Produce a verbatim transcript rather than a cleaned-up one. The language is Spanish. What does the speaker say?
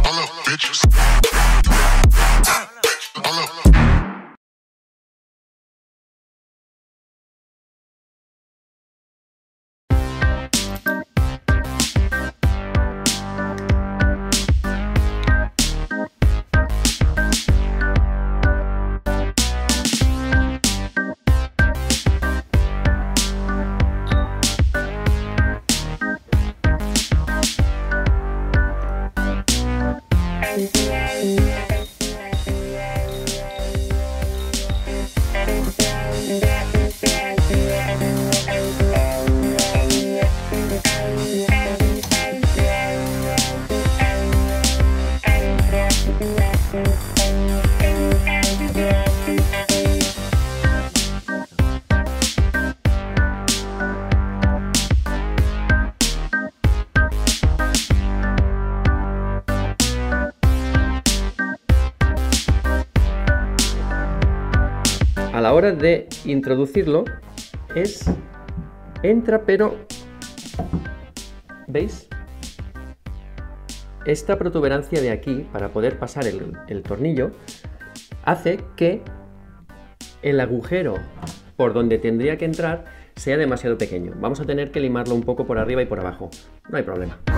A la hora de introducirlo es entra, pero ¿veis? Esta protuberancia de aquí, para poder pasar el, el tornillo, hace que el agujero por donde tendría que entrar sea demasiado pequeño. Vamos a tener que limarlo un poco por arriba y por abajo. No hay problema.